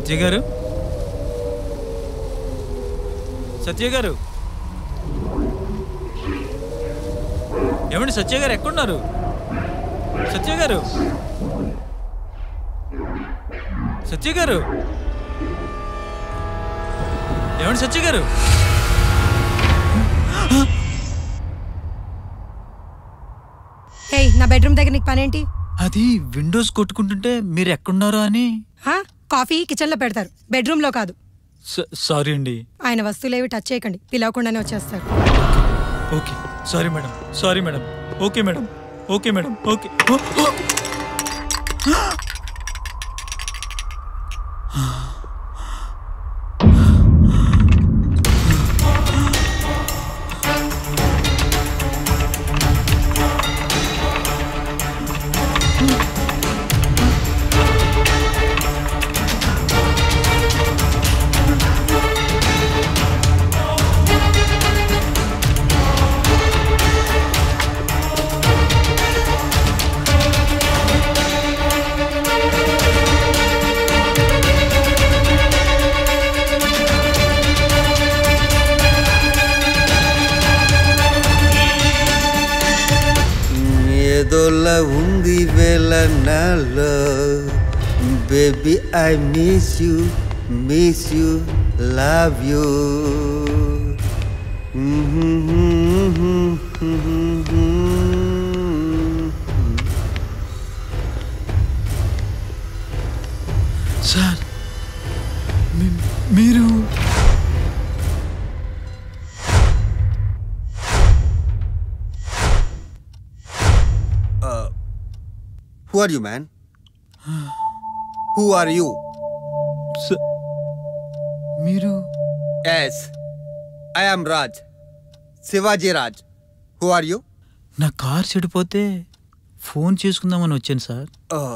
సత్య గారు, సత్య గారు, ఏమండి సత్య గారు ఎక్కడున్నారు? సత్య గారు, సత్య గారు, ఏమండి సత్య గారు? నా బెడ్రూమ్ దగ్గర నీకు పనేంటి? అది విండోస్ కొట్టుకుంటుంటే మీరు ఎక్కడున్నారో అని. కాఫీ కిచెన్ లో పెడతారు, బెడ్రూమ్ లో కాదు. సారీ అండి. ఆయన వస్తువులేవి టచ్ చేయకండి, పిలవకుండానే వచ్చేస్తారు. Okay sorry madam, sorry madam. Okay madam, okay madam, okay. ఏదోలా ఉంది వేళ నాలో, baby I miss you love you. Sir మీరు Who are you, man? Who are you? మీరు? Yes, I am Raj. Shivaji Raj. Who are you? నా car చెడిపోతే phone చేసుకుందామని వచ్చాను సార్.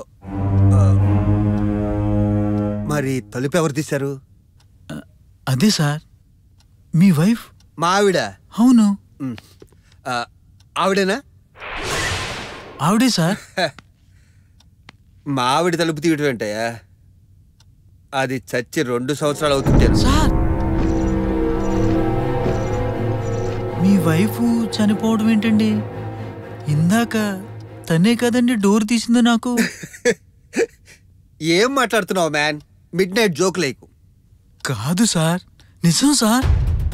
మరి తలుపు ఎవరు తీశారు? అదే సార్, మీ వైఫ్. మా ఆవిడ? అవును. ఆవిడేనా? ఆవిడే సార్. మా ఆవిడ తలుపు తీయటం ఏంటయ్యా? అది చచ్చి 2 సంవత్సరాలు అవుతుంటే. సార్ మీ వైఫ్ చనిపోవడం ఏంటండి? ఇందాక తనే కదండి డోర్ తీసింది నాకు. ఏం మాట్లాడుతున్నావు మ్యాన్? మిడ్ నైట్ జోక్ లేకు. కాదు సార్, నిజం సార్.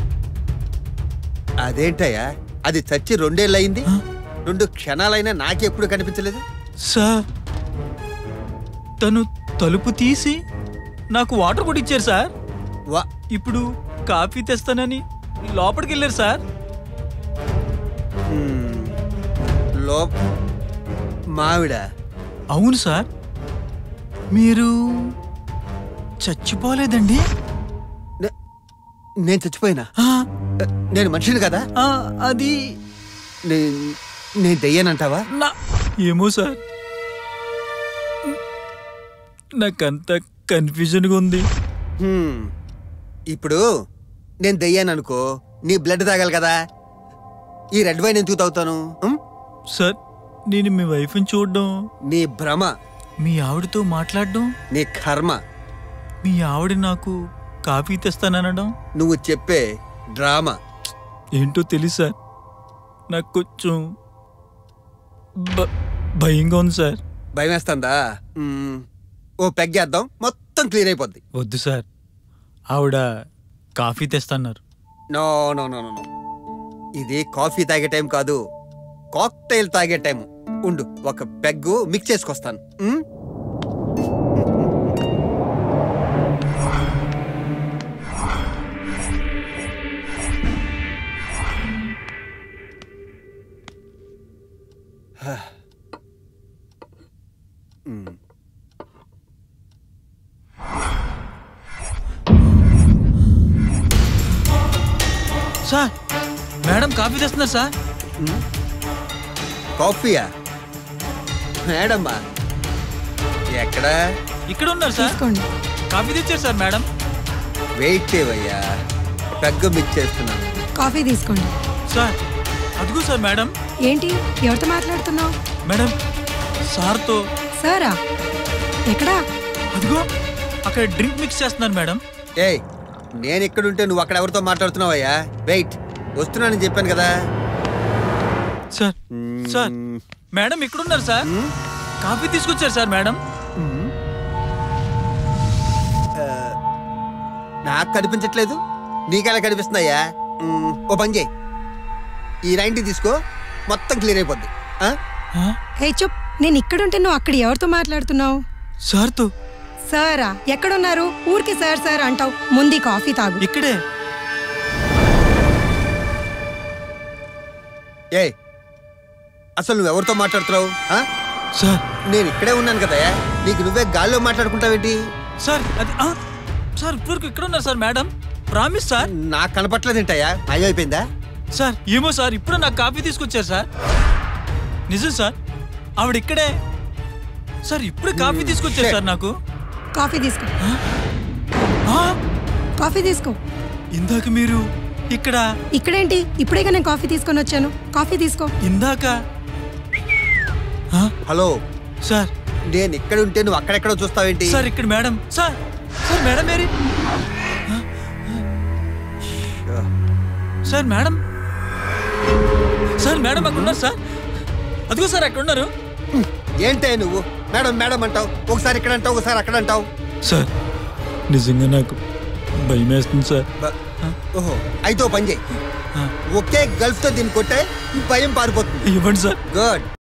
అదేంటయ్యా, అది చచ్చి 2 ఏళ్ళు అయింది. 2 క్షణాలైనా నాకెప్పుడు కనిపించలేదు. సార్ తను తలుపు తీసి నాకు వాటర్ కూడా ఇచ్చారు సార్. ఇప్పుడు కాఫీ తెస్తానని లోపలికి వెళ్ళారు సార్. మావిడ? అవును సార్. మీరు చచ్చిపోలేదండి? నేను చచ్చిపోయినా? నేను మనిషిని కదా? అది నేను దెయ్యానంటావా? ఏమో సార్, నాకంత కన్ఫ్యూజన్గా ఉంది. ఇప్పుడు నేను దెయ్యాననుకో, నీ బ్లడ్ తాగాలి కదా. ఈ రెడ్ వైన్ ఎందుకు తాగుతాను? సార్ నేను మీ వైఫ్ని చూడడం నీ భ్రమ. మీ ఆవిడతో మాట్లాడడం నీ కర్మ. మీ ఆవిడ నాకు కాఫీ తెస్తాననడం నువ్వు చెప్పే డ్రామా. ఏంటో తెలుసు సార్, నాకు కొంచెం భయంగా ఉంది సార్. భయం వేస్తుందా? ఓ పెగ్గేద్దాం, మొత్తం క్లియర్ అయిపోద్ది. వద్దు సార్, ఆవిడ కాఫీ తెస్తాన్నారు. నో నో నో నో, ఇది కాఫీ తాగే టైం కాదు, కాక్టైల్ తాగే టైం. ఉండు, ఒక పెగ్గు మిక్స్ చేసుకొస్తాను. సార్ మేడం కాఫీ తెస్తున్నారు సార్. కాఫీయా? మేడమ్మా ఎక్కడా? ఇక్కడ ఉన్నారు సార్. కాఫీ తెచ్చారు సార్ మేడం. వెయిట్ చేయవయ్యా, పెగ్గు మిక్స్ చేస్తున్నాను. కాఫీ తీసుకోండి సార్. అదిగో సార్ మేడం. ఏంటి, ఎవరితో మాట్లాడుతున్నావు? మేడం సార్తో. సారా? ఎక్కడా? అదిగో అక్కడ డ్రింక్ మిక్స్ చేస్తున్నాను మేడం. ఏయ్, నేను ఎక్కడుంటే నువ్వు అక్కడ ఎవరితో మాట్లాడుతున్నావయ్యా? వెయిట్, వస్తున్నానని చెప్పాను కదా. సార్ సార్ మేడం ఇక్కడున్నారు సార్. కాఫీ తీసుకొచ్చారు సార్ మేడం. నాకు కనిపించట్లేదు, నీకెలా కనిపిస్తుందయ్యా? ఓ పని చేయి, ఈ 90 తీసుకో, మొత్తం క్లియర్ అయిపోద్ది. హే చెప్, నేను ఇక్కడుంటే నువ్వు అక్కడ ఎవరితో మాట్లాడుతున్నావు? సార్తో. సారా? ఎక్కడున్నారు? ఊరికి సార్ సార్ అంటావు. ముందు కాఫీ తాగు. ఇక్కడే. ఏయ్, అసలు నువ్వు ఎవరితో మాట్లాడుతున్నావు? సార్ నేను ఇక్కడే ఉన్నాను కదా, నీకు నువ్వే గాల్లో మాట్లాడుకుంటావేంటి? సార్ అది సార్ ఇప్పటివరకు ఇక్కడ ఉన్నారు సార్ మేడం. Promise sir. నాకు కనపట్లేదేంటయ్యా? అయిపోయిందా? సార్ ఏమో సార్, ఇప్పుడు నాకు కాఫీ తీసుకొచ్చారు సార్. నిజం సార్, ఆవిడ ఇక్కడే సార్. ఇప్పుడు కాఫీ తీసుకొచ్చారు సార్ నాకు. కాఫీ తీసుకో. కాఫీ తీసుకో. ఇందాక మీరు ఇక్కడ. ఇక్కడేంటి? ఇప్పుడేగా నేను కాఫీ తీసుకొని వచ్చాను. కాఫీ తీసుకో. ఇందాక. హలో సార్, నేను ఇక్కడ ఉంటే నువ్వు అక్కడెక్కడో చూస్తావేంటి? సార్ ఇక్కడ madam. Sir sir madam Mary. Sir madam. Sir madam అక్కడ ఉన్నారు సార్. అదిగో సార్ అక్కడ ఉన్నారు. ఏంటే నువ్వు మేడం మేడం అంటావు? ఒకసారి ఇక్కడ అంటావు, ఒకసారి అక్కడ అంటావు. సార్ నిజంగా నాకు భయం వేస్తుంది సార్. ఓహో, అయితే ఓ పని చేయి, ఒకే గల్ఫ్ తో దీన్ని కొట్టే భయం పారిపోతుంది. ఇవ్వండి సార్. గుడ్.